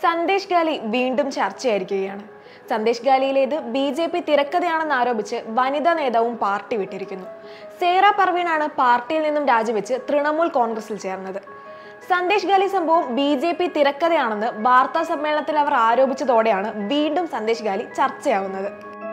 സന്ദേശ് ഗാലി വീണ്ടും ചർച്ചയായിരിക്കുകയാണ്. സന്ദേശ് ഗാലിയിലേത് ബി.ജെ.പി. തിരക്കഥയാണെന്ന് ആരോപിച്ച് വനിതാ നേതാവും പാർട്ടി വിട്ടിരിക്കുന്നു. സേറ പർവീണാണ് പാർട്ടിയിൽ നിന്നും രാജിവെച്ച് തൃണമൂൽ കോൺഗ്രസിൽ ചേർന്നത്. സന്ദേശ് ഗാലി സംഭവം ബി.ജെ.പി. തിരക്കഥയാണെന്ന് വാർത്താ സമ്മേളനത്തിൽ അവർ ആരോപിച്ചതോടെയാണ് വീണ്ടും സന്ദേശ് ഗാലി ചർച്ചയാവുന്നത്.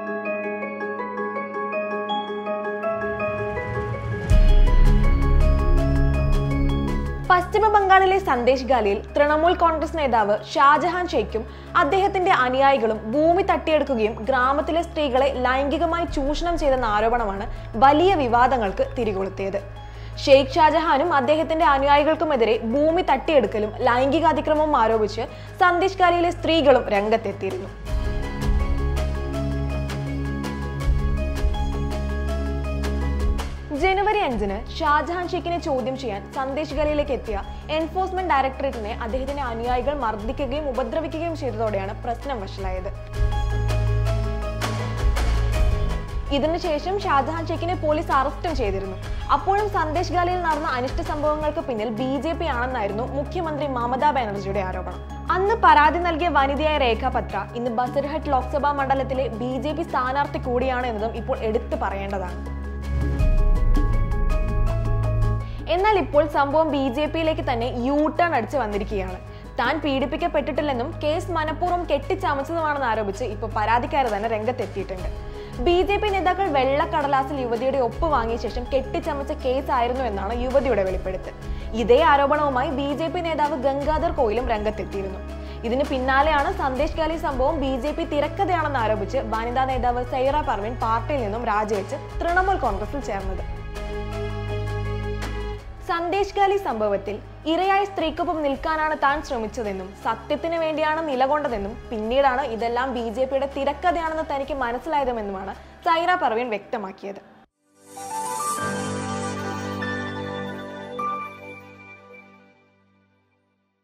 പശ്ചിമ ബംഗാളിലെ സന്ദേശ് ഗാലിയിൽ തൃണമൂൽ കോൺഗ്രസ് നേതാവ് ഷാജഹാൻ ഷെയ്ഖും അദ്ദേഹത്തിന്റെ അനുയായികളും ഭൂമി തട്ടിയെടുക്കുകയും ഗ്രാമത്തിലെ സ്ത്രീകളെ ലൈംഗികമായി ചൂഷണം ചെയ്തെന്ന ആരോപണമാണ് വലിയ വിവാദങ്ങൾക്ക് തിരികൊളുത്തിയത്. ഷെയ്ഖ് ഷാജഹാനും അദ്ദേഹത്തിന്റെ അനുയായികൾക്കുമെതിരെ ഭൂമി തട്ടിയെടുക്കലും ലൈംഗികാതിക്രമവും ആരോപിച്ച് സന്ദേശ് ഗാലിയിലെ സ്ത്രീകളും രംഗത്തെത്തിയിരുന്നു. ജനുവരി 5-ന് ഷാജഹാൻ ഷെയ്ഖിനെ ചോദ്യം ചെയ്യാൻ സന്ദേശ് ഗാലിയിലേക്ക് എത്തിയ എൻഫോഴ്സ്മെന്റ് ഡയറക്ടറേറ്റിനെ അദ്ദേഹത്തിന്റെ അനുയായികൾ മർദ്ദിക്കുകയും ഉപദ്രവിക്കുകയും ചെയ്തതോടെയാണ് പ്രശ്നം വഷളായത്. ഇതിനുശേഷം ഷാജഹാൻ ഷെയ്ഖിനെ പോലീസ് അറസ്റ്റും ചെയ്തിരുന്നു. അപ്പോഴും സന്ദേശ് ഗാലിയിൽ നടന്ന അനിഷ്ട സംഭവങ്ങൾക്ക് പിന്നിൽ ബി.ജെ.പി. ആണെന്നായിരുന്നു മുഖ്യമന്ത്രി മമതാ ബാനർജിയുടെ ആരോപണം. അന്ന് പരാതി നൽകിയ വനിതയായ രേഖ പത്ര ഇന്ന് ബസർഹട്ട് ലോക്സഭാ മണ്ഡലത്തിലെ ബി.ജെ.പി. സ്ഥാനാർത്ഥി കൂടിയാണ് എന്നതും ഇപ്പോൾ എടുത്തു പറയേണ്ടതാണ്. എന്നാൽ ഇപ്പോൾ സംഭവം ബി.ജെ.പിയിലേക്ക് തന്നെ യു-ടേൺ അടിച്ച് വന്നിരിക്കുകയാണ്. താൻ പീഡിപ്പിക്കപ്പെട്ടിട്ടില്ലെന്നും കേസ് മനഃപൂർവ്വം കെട്ടിച്ചമച്ചതുമാണെന്ന് ആരോപിച്ച് ഇപ്പോൾ പരാതിക്കാർ തന്നെ രംഗത്തെത്തിയിട്ടുണ്ട്. ബി.ജെ.പി. നേതാക്കൾ വെള്ളക്കടലാസിൽ യുവതിയുടെ ഒപ്പ് വാങ്ങിയ ശേഷം കെട്ടിച്ചമച്ച കേസായിരുന്നു എന്നാണ് യുവതിയുടെ വെളിപ്പെടുത്തൽ. ഇതേ ആരോപണവുമായി ബി.ജെ.പി. നേതാവ് ഗംഗാധർ കോയിലും രംഗത്തെത്തിയിരുന്നു. ഇതിന് പിന്നാലെയാണ് സന്ദേശ് ഗാലി സംഭവം ബി.ജെ.പി. തിരക്കഥയാണെന്ന് ആരോപിച്ച് വനിതാ നേതാവ് സൈറ പർവീൺ പാർട്ടിയിൽ നിന്നും രാജിവെച്ച് തൃണമൂൽ കോൺഗ്രസിൽ ചേർന്നത്. സന്ദേശ് ഗാലി സംഭവത്തിൽ ഇരയായ സ്ത്രീക്കൊപ്പം നിൽക്കാനാണ് താൻ ശ്രമിച്ചതെന്നും സത്യത്തിന് വേണ്ടിയാണ് നിലകൊണ്ടതെന്നും പിന്നീടാണ് ഇതെല്ലാം ബി.ജെ.പിയുടെ തിരക്കഥയാണെന്ന് തനിക്ക് മനസ്സിലായതുമെന്നുമാണ് സൈറ പർവീൺ വ്യക്തമാക്കിയത്.